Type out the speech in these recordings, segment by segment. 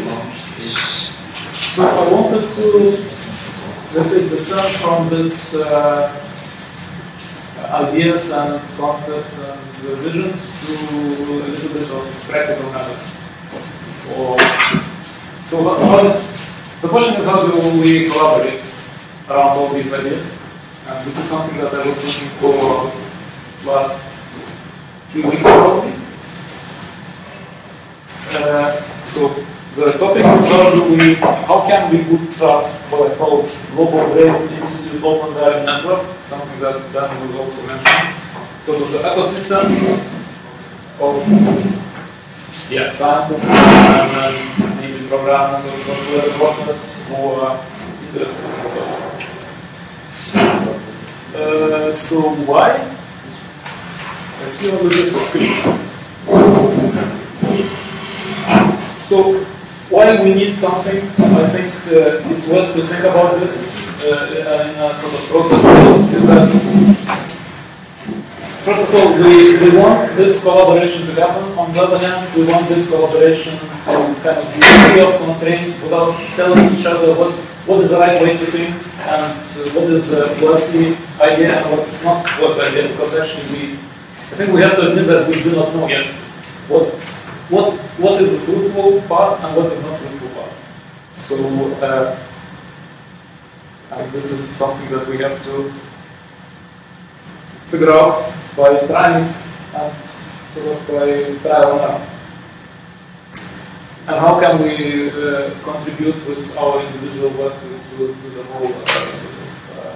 So I wanted to, let's say, descend from this ideas and concepts and visions to a little bit of practical matter. So the question is, how do we collaborate around all these ideas? And this is something that I was looking for last few weeks probably. So the topic is how can we bootstrap what I call Global Brain Institute Open Dialogue Network, something that Dan will also mention. So the ecosystem of scientists and maybe programmers or software developers who are interested in the topic. So why? Let's see on this screen. So why we need something, I think it's worth to think about this in a sort of process. Is that, first of all, we want this collaboration to happen. On the other hand, we want this collaboration to kind of be free of constraints without telling each other what is the right way to think and what is a worthy idea and what is not worthy idea, because actually I think we have to admit that we do not know yet what is a fruitful path and what is not fruitful path. So, and this is something that we have to figure out by trying it and sort of by trial and error. And how can we contribute with our individual work to the whole initiative?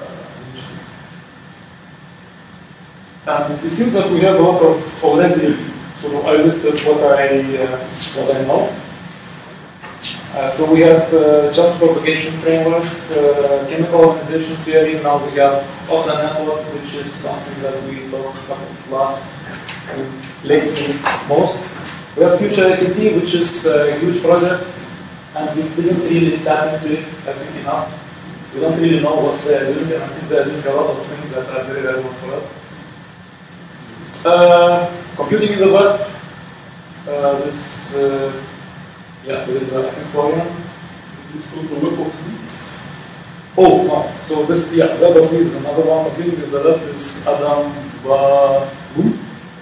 And it seems that we have a lot of already. So I listed what I know. So we have charge propagation framework, chemical organization theory. Now we have offline networks, which is something that we talked about lately most. We have Future ICT, which is a huge project, and we didn't really tap into it, I think, enough. We don't really know what they are doing, and I think they are doing a lot of things that are very relevant for us. Computing in the web. There is I think Florian. It's called the Web of Needs. Oh no, so this Web of Needs is another one. Computing in the web is Adam Babu.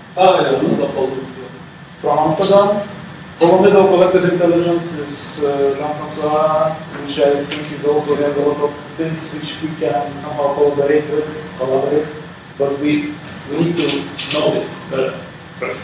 From Amsterdam. Pyramidal Collective Intelligence is Jean-François, which I think is also has a lot of things which we can somehow collaborate, but we need to know it first.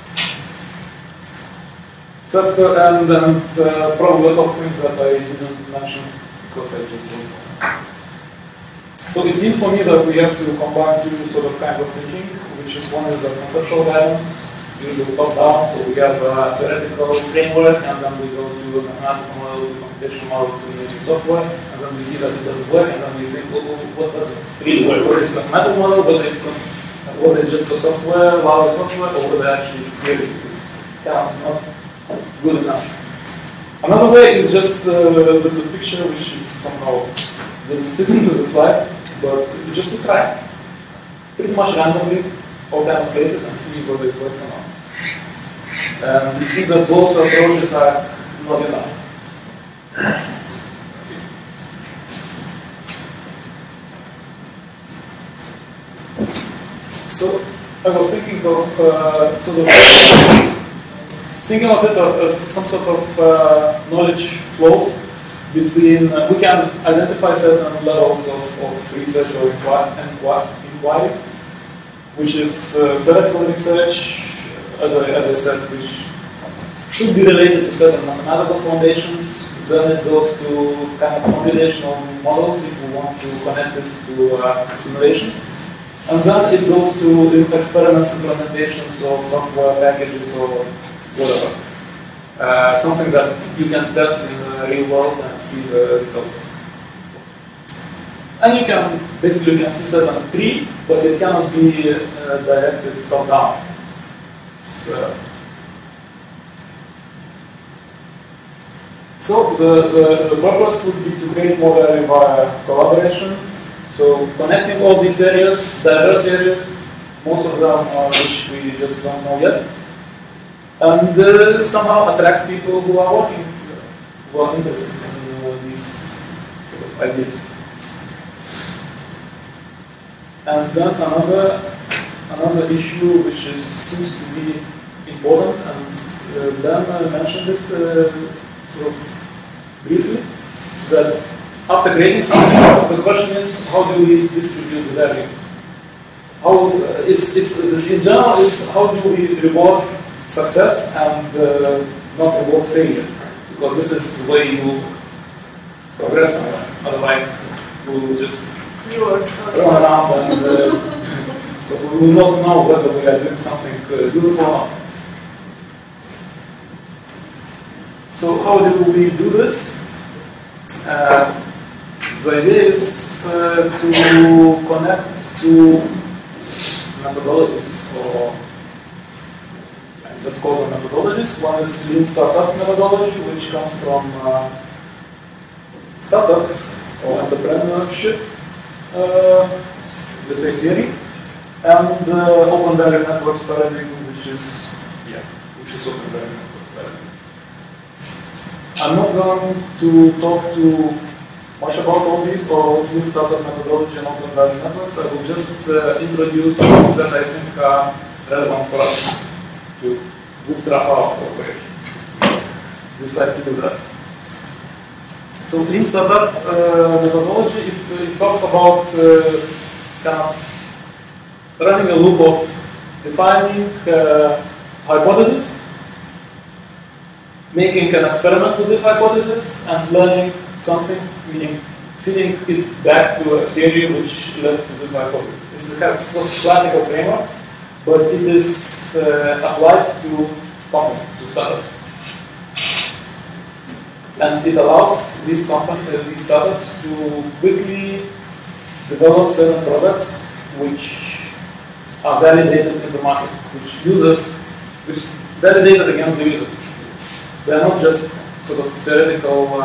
Except, and probably a lot of things that I didn't mention because I just don't know. So it seems for me that we have to combine two sort of kind of thinking, which is one is the conceptual guidance, usually top down, so we have a theoretical framework, and then we go to a mathematical model, to computational model, to maybe software, and then we see that it doesn't work, and then we think, what does it really work? What is the mathematical model, whether it's just a software, or whether actually theories is kind of not good enough. Another way is just there's a picture which is somehow doesn't fit into the slide, but just to try pretty much randomly all kind of places and see whether it works or not. And it seems that both approaches are not enough. So I was thinking of it as some sort of knowledge flows between, we can identify certain levels of research or inquiry, which is theoretical research, as I said, which should be related to certain mathematical foundations. Then it goes to kind of computational models if we want to connect it to simulations. And then it goes to experiments, implementations of software packages or whatever. Something that you can test in the real world and see the results. And you can basically see certain tree, but it cannot be directed top down. So the purpose would be to create more value via collaboration. So connecting all these areas, diverse areas, most of them which we just don't know yet, and somehow attract people who are working who are interested in these sort of ideas. And then another issue which seems to be important, and Dan mentioned it sort of briefly, that after creating something, the question is how do we distribute the value? How it's in general, it's how do we reward success and not reward failure, because this is the way you progress somewhere. Otherwise, we will just run around and so we will not know whether we are doing something useful or not. So how do we do this? The idea is to connect to methodologies, or let's call them methodologies. One is Lean Startup methodology, which comes from startups, so entrepreneurship, let's say theory, and Open Value Networks paradigm, which is Open Value Networks paradigm. I'm not going to talk too much about all these, or Lean Startup methodology and Open Value Networks. I will just introduce things that I think are relevant for us to bootstrap our operation. Decide to do that. So Lean Startup methodology, it talks about kind of running a loop of defining hypothesis, making an experiment with this hypothesis, and learning something, meaning feeding it back to a theory which led to this hypothesis. This is a kind of classical framework, but it is applied to companies, to startups. And it allows these companies, these startups, to quickly develop certain products which are validated in the market, which validated against the users. They are not just sort of theoretical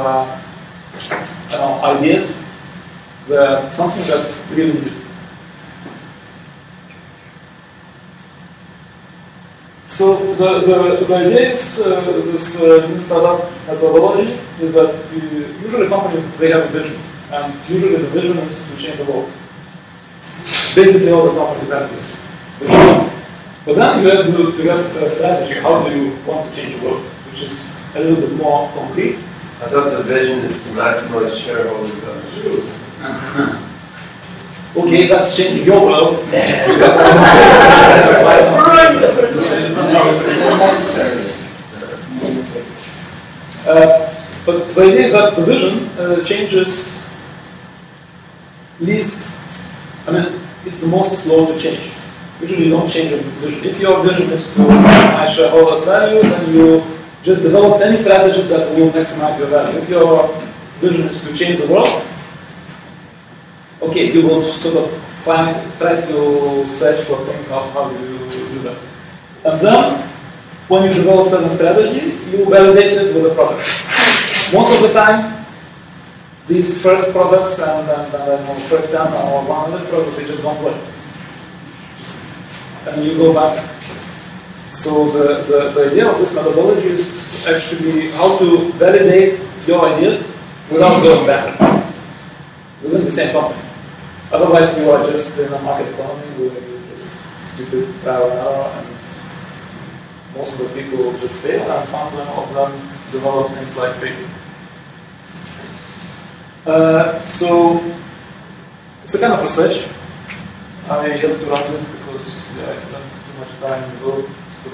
ideas. They are something that's really good. So the idea is this Lean Startup methodology is that usually companies, they have a vision, and usually the vision is to change the world. Basically, all the companies have this vision. But then you have to have a strategy. How do you want to change the world? Which is a little bit more concrete. I thought the vision is to maximize shareholder value. Okay, that's changing your world. But the idea is that the vision changes least, it's the most slow to change. Usually you don't change your vision. If your vision is to maximize shareholders' value, then you just develop any strategies that will maximize your value. If your vision is to change the world, okay, you will sort of try to search for things, how do you do that. And then, when you develop certain strategy, you validate it with a product. Most of the time, these first products and first 10 or 100 products, they just don't work. And you go back. So the idea of this methodology is actually how to validate your ideas without going back within the same company. Otherwise, you are just in a market economy where you just stupid trial and error, and most of the people just fail, and some of them develop things like faking. So it's a kind of research. I have to run this because I spent too much time in the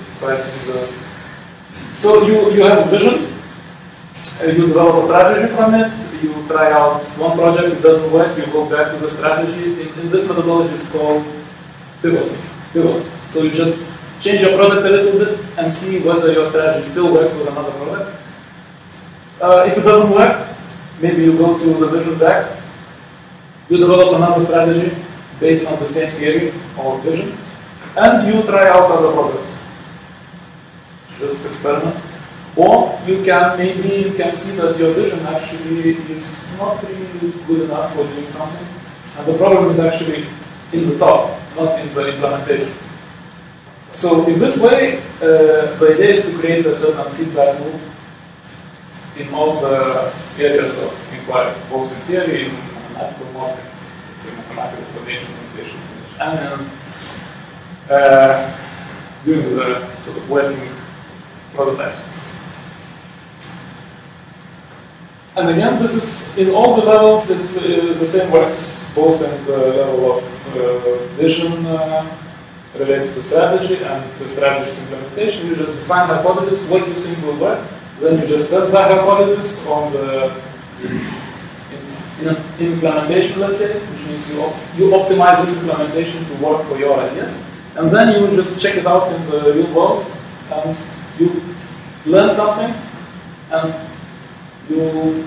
So you have a vision, you develop a strategy from it, you try out one project, it doesn't work, you go back to the strategy. In this methodology it's called pivot. So you just change your product a little bit and see whether your strategy still works with another product. If it doesn't work, maybe you go to the vision back, you develop another strategy based on the same theory or vision, and you try out other products. Just experiments. Or you can see that your vision actually is not really good enough for doing something, and the problem is actually in the top, not in the implementation. So in this way, the idea is to create a certain feedback loop in all the areas of inquiry, both in theory, in mathematical modeling, in mathematical foundation, and doing the sort of working prototypes. And again, this is in all the levels, the same works, both in the level of vision related to strategy and the strategy implementation. You just define hypothesis, what you think will work, then you just test that hypothesis on the in implementation, let's say, which means you optimize this implementation to work for your ideas, and then you just check it out in the real world, and you learn something, and you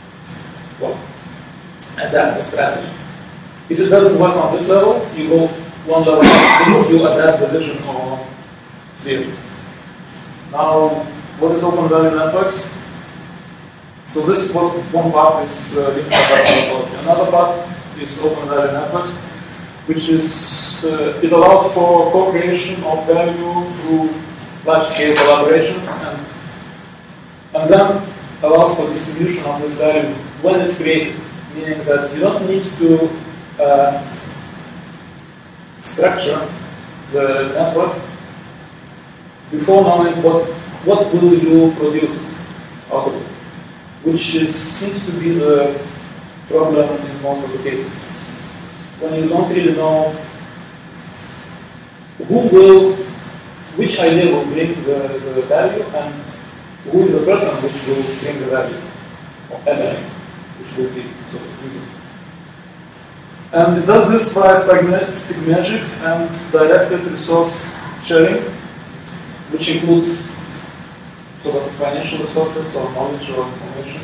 adapt the strategy. If it doesn't work on this level, you go one level up, you adapt the vision or theory. Now, what is open value networks? So this is what one part is linked topology. Another part is open value networks, which is it allows for co-creation of value through large-scale collaborations, and then allows for distribution of this value when it's created, meaning that you don't need to structure the network before knowing what will you produce out of it, which seems to be the problem in most of the cases. When you don't really know which idea will bring the value, and who is the person which will bring the value, or value, which will be sort of useful. And it does this by stigmatic and directed resource sharing, which includes sort of financial resources or knowledge or information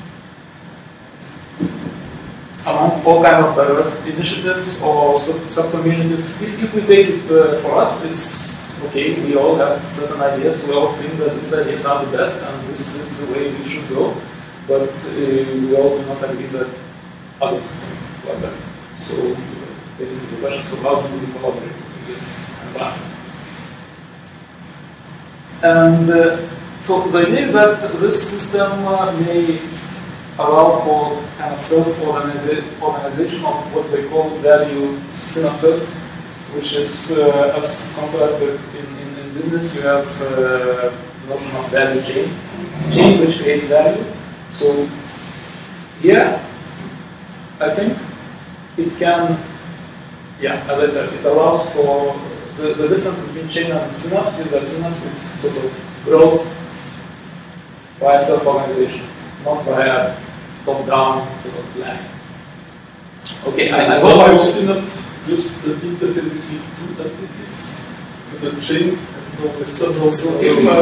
among all kinds of diverse initiatives or sub-communities. If we take it for us, it's okay, we all have certain ideas, we all think that these ideas are the best and this is the way we should go, but we all do not agree that others think like that. So basically the question is how do we collaborate in this environment? And so the idea is that this system may allow for kind of self-organization of what they call value synapses, which is as contrasted in business, you have notion of value chain which creates value. So here, I think it can, as I said, it allows for the difference between chain and synapse is that synapse is sort of grows by self-organization, not by a top-down sort of planning. Okay, I hope our synapse just interpret between two entities as a chain, and so the so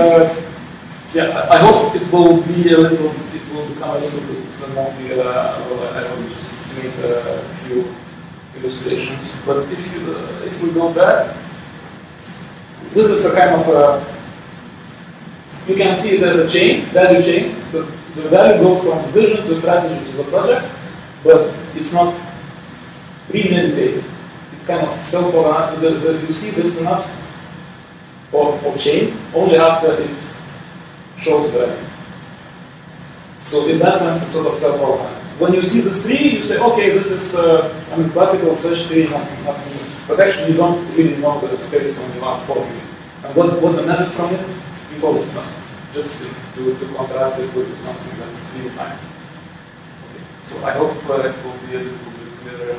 I hope it will be it will become a little bit more clear. I will just make a few illustrations. But if we go back, this is a kind of you can see it as a chain, value chain. The value goes from the vision to strategy to the project, but it's not premeditated. It kind of self-organized. You see this synapse or chain only after it shows value. So in that sense, it's sort of self-organized. When you see this tree, you say, okay, this is classical search tree, nothing new. But actually, you don't really know the space when you ask for it. And what emerges from it, you call it synapse. Just to contrast it with something that's really fine. Okay. So I hope it will be a little bit clearer.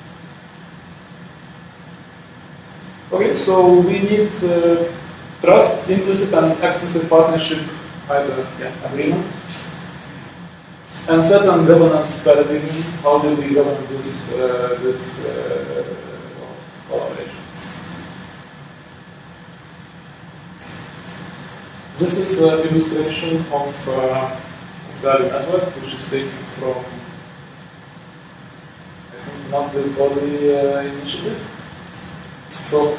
Okay, so we need trust, implicit and explicit partnership, either agreement, and certain governance paradigm. How do we govern this collaboration? This is an illustration of value network, which is taken from, I think, not this body initiative. So,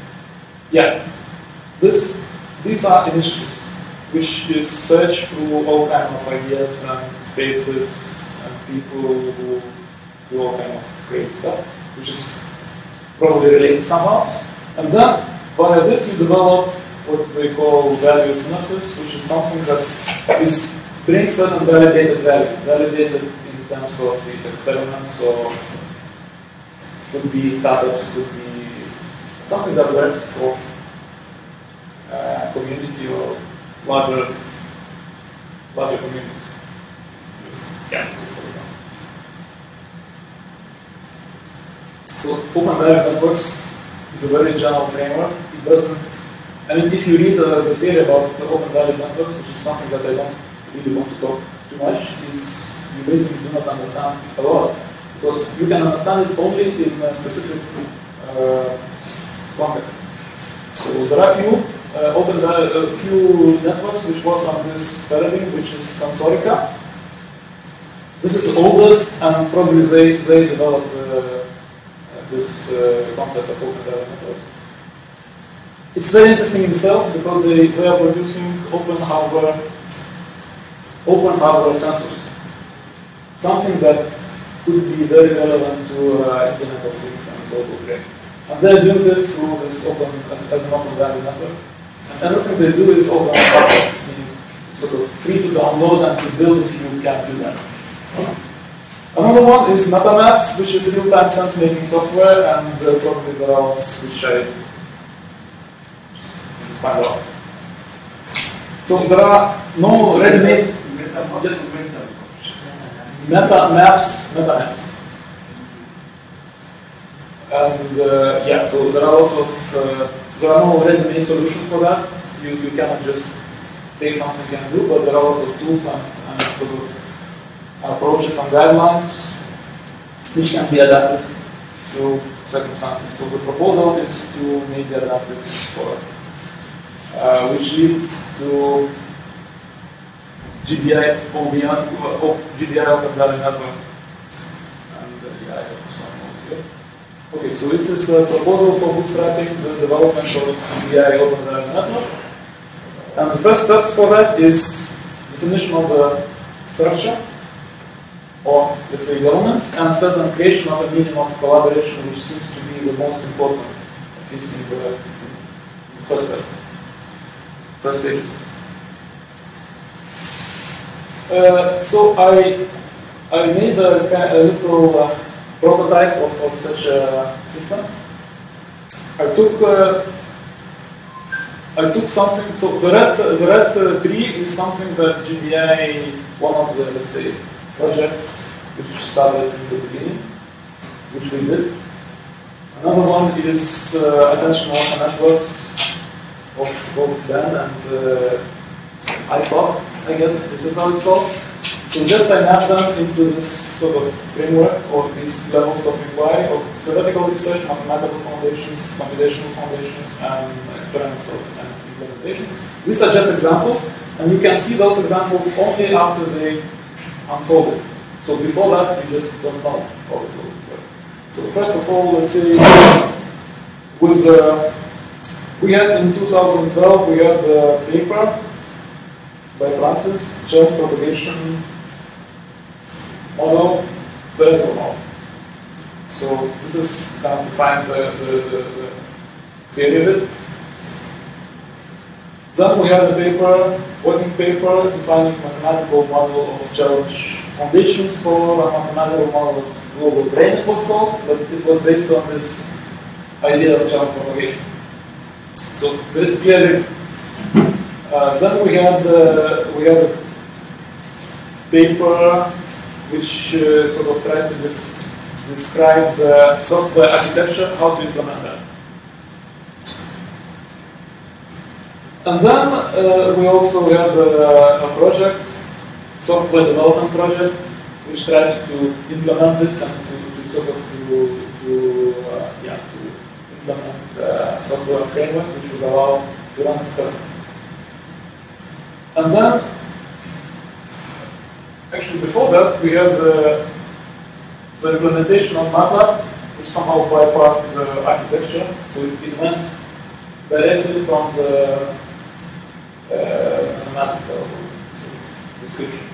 these are initiatives, which is search through all kinds of ideas and spaces and people who do all kinds of great stuff, which is probably related somehow. And then, via this, you develop what they call value synapses, which is something that is brings certain validated value, validated in terms of these experiments, or could be startups, could be something that works for community or larger communities, campuses, for example. So open value networks is a very general framework. It doesn't. I mean, if you read the theory about the open value networks, which is something that I don't really want to talk too much, is you basically do not understand a lot, because you can understand it only in a specific context. So there are few networks which work on this paradigm, which is Sensorica. This is the oldest, and probably they developed this concept of open value networks. It's very interesting in itself because they are producing open hardware sensors. Something that could be very relevant to Internet of Things and global trade. And they're doing this through this open as an open value network. And everything they do is open hardware, sort of free to download and to build if you can do that. Another one is MetaMaps, which is real-time sense-making software, and probably there are others which I just find out. So there are no ready-made MetaMaps. And yeah, so there are also there are no ready-made solutions for that. You cannot just take something and do, but there are lots of tools and sort of approaches and guidelines which can be adapted to circumstances. So the proposal is to make the adapted for us, which leads to GBI Open Value Network. And yeah, I have some notes here. Okay, so it's this proposal for bootstrapping the development of GBI Open Value Network. And the first steps for that is definition of the structure, or let's say governance, and certain creation of a medium of collaboration, which seems to be the most important, at least in the first step, first stages. So I made a little prototype of such a system. I took something. So the red tree is something that GBI, one of the, let's say, projects which started in the beginning, which we did. Another one is attentional networks of both Ben and IPOP, I guess this is how it's called. So just I mapped them into this sort of framework, or these levels of inquiry of theoretical research, mathematical foundations, computational foundations, and experimental and implementations. These are just examples, and you can see those examples only after they unfolded. So before that, you just don't know how it will work. So first of all, let's say we had in 2012 we had the paper by Francis, Church Propagation Model, theoretical model. So this is kind of define the theory of it. Then we have the paper, working paper, defining mathematical model of church foundations for a mathematical model of global brain, it was called, but it was based on this idea of church propagation. So there is clearly. Then we had a paper which sort of tried to describe the software architecture, how to implement that. And then we also have a project, software development project, which tries to implement this and to sort of implement a software framework which would allow to run experiments. And then, actually before that, we have the implementation of MATLAB, which somehow bypassed the architecture. So it went directly from the mathematical description.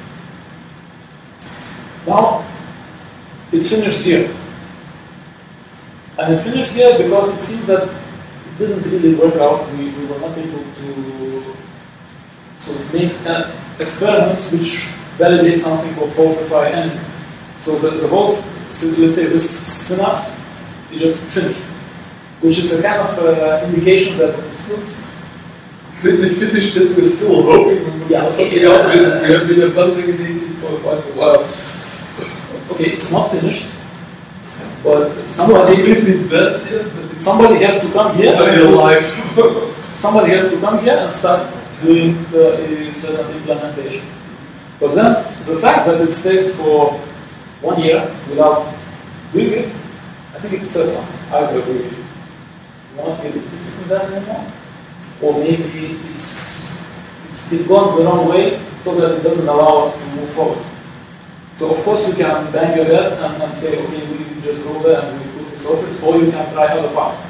Now, it's finished here. And it finished here because it seems that it didn't really work out. We were not able to sort of make experiments which validate something or falsify anything. So the whole, let's say this synapse is just finished, which is a kind of indication that it's not. They finished it, we're still hoping. Yeah, okay. We have been abandoning it for quite a while. Okay, it's not finished, but somebody has to come here. Somebody has to come here and start doing a certain implementation. But then the fact that it stays for 1 year without doing it, I think it says something. Either we not really interested in that anymore, or maybe it's gone the wrong way so that it doesn't allow us to move forward. So of course you can bang your head and say, okay, we just go there and we put resources, or you can try other paths.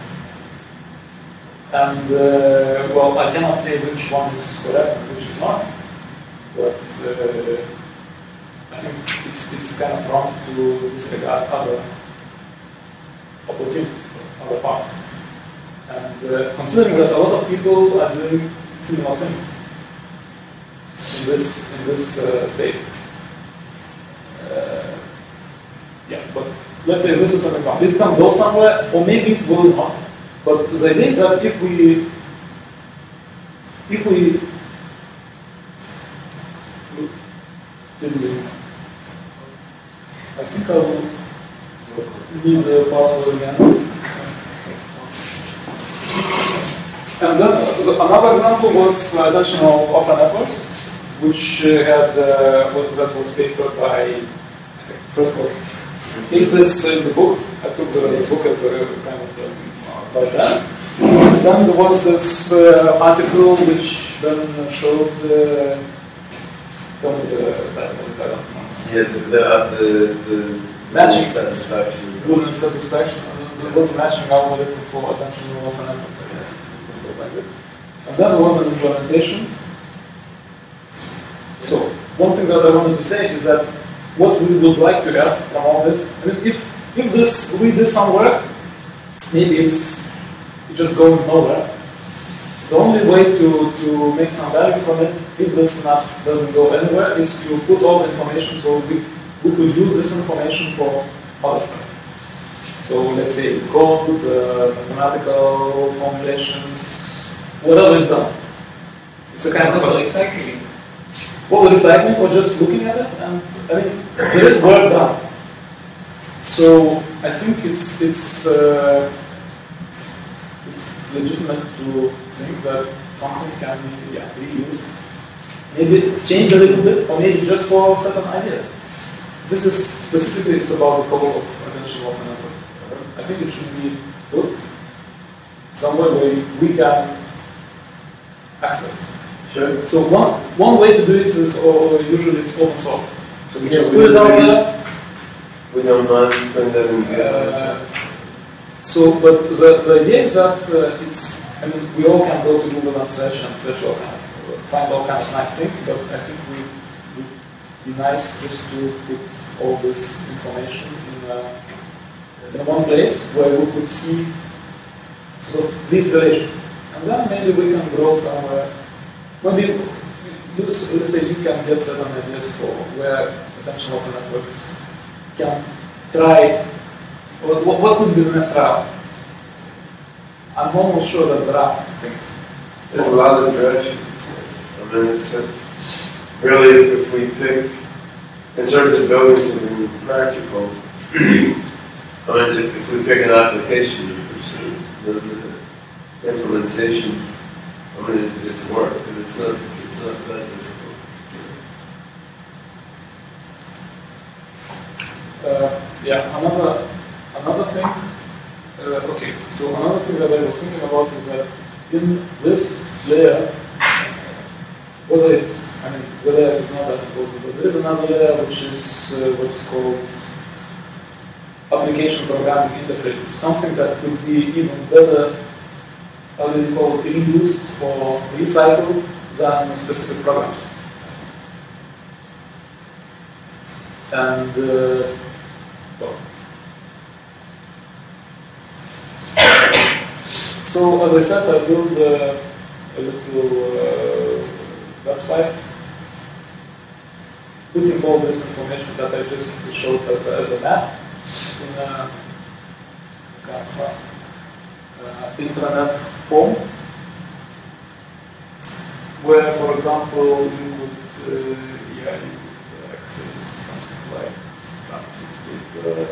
And well, I cannot say which one is correct and which is not, but I think it's kind of wrong to disregard other opportunities, other paths. And considering that a lot of people are doing similar things in this space. Yeah, but let's say this is an example. It can go somewhere, or maybe it will not. But the idea is that if we I think I will need the password again. And then another example was attentional offer networks, which had that was papered by, I think, first was in the book. I took the book as a kind of by that. Then there was this article which then showed tell me the title, I don't know. Yeah, the matching satisfaction. Wooden satisfaction. There was a matching algorithm for attentional offer networks. Like this. And then there was an implementation. So one thing that I wanted to say is that what we would like to have from all this, I mean, if we did some work, maybe it's just going nowhere. The only way to make some value from it, if the synapse doesn't go anywhere, is to put all the information so we could use this information for other stuff. So let's say code, mathematical formulations, whatever is done. It's a kind of recycling. Well, recycling or just looking at it, and I mean there is work done. So I think it's legitimate to think that something can be reused, maybe change a little bit, or maybe just for certain ideas. This is specifically it's about the code of attentional offer network. I think it should be good somewhere where we can access. Sure. So one way to do it is, or usually it's open source. So we just put it out there. We don't mind putting that in So, but the idea is that it's, I mean, we all can go to Google and search all kind of, find all kinds of nice things, but I think it would be nice just to put all this information in one place where we could see sort of these relations. And then maybe we can grow somewhere. Maybe, let's say you can get certain ideas for where attentional offer networks can try. What would be the next trial? I'm almost sure that there are things. There's a lot of directions. I mean, it's really, if we pick, in terms of building something practical, I mean, if we pick an application to pursue, the implementation, I mean, it's work, and it's not that difficult. Yeah, another thing, okay, so another thing that I was thinking about is that in this layer, whether it's, I mean, the layers is not that important, but there is another layer which is what's called application programming interfaces, something that could be even better, how do you call it, reused or recycled than specific programs. And, well, so as I said, I built a little website putting all this information that I just showed as a map in a kind of intranet form, where, for example, you would access something like taxes with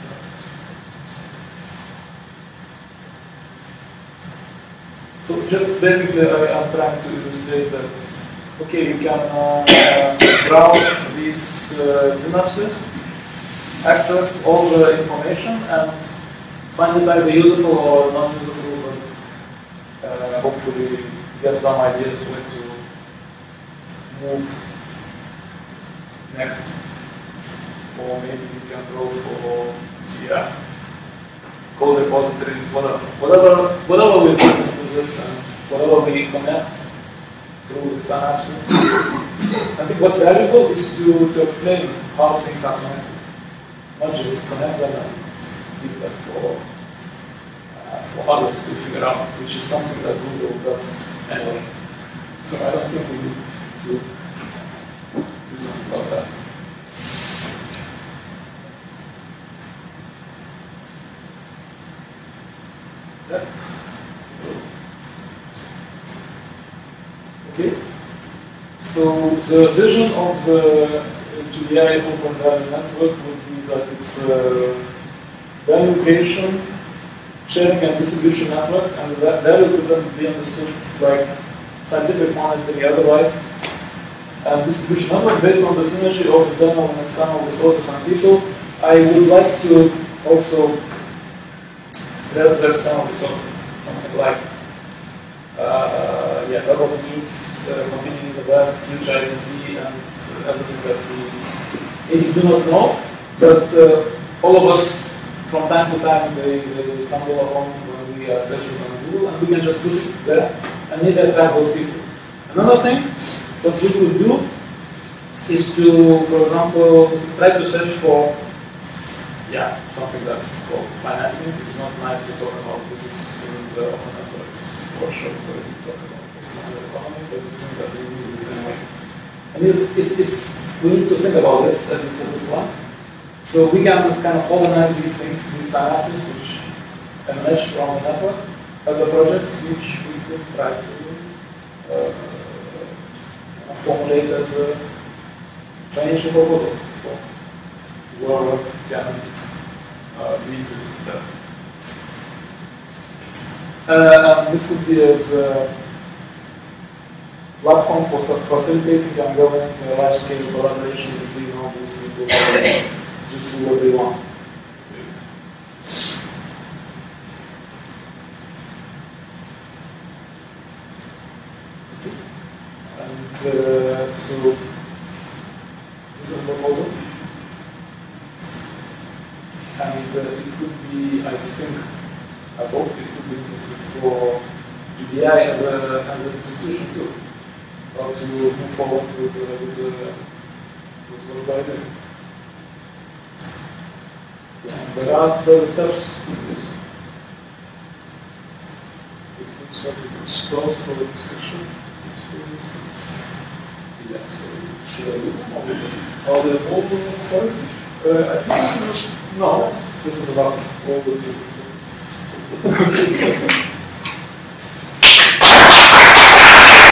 so just basically I'm trying to illustrate that, okay, you can browse these synapses, access all the information, and find it either useful or non-useful, but hopefully get some ideas where to move next. Or maybe you can go for code repositories, whatever we put into this and whatever we connect through the synapses. I think what's valuable is to explain how things are connected, not just connect them and leave them for others to figure out, which is something that Google does anyway. So I don't think we need to do something about that. Yeah. Okay. So the vision of the GDI Open Value Network would be that it's a value creation, sharing and distribution network, and that value could then be understood like scientific, monetary, otherwise. And distribution network based on the synergy of internal and external resources and people. I would like to also stress the external resources, something like web of needs, computing in the web, future ICT, and everything that we do not know, but all of us from time to time they stumble upon when we are searching on Google, and we can just put it there and maybe attract those people. Another thing that we could do is to, for example, try to search for something that's called financing. It's not nice to talk about this in the open networks workshop where we talk about postmodern economy, but it's something that we do the same way. And we need to think about this at least at this point. So we can kind of organize these things, these synapses which emerge from the network as the projects which we could try to formulate as a financial proposal for whoever can be interested in that. This could be as a platform for facilitating and governing large-scale collaboration between all these people who just do what they want. And so this is a proposal. And it could be, I think, I hope it could be useful for GDI as an institution too, or to move forward with what we're doing. And there are further steps in this. It looks like it's closed for the discussion. Yes, should I do them? Are there more slides? I think this is, no, this is the last one. All the two.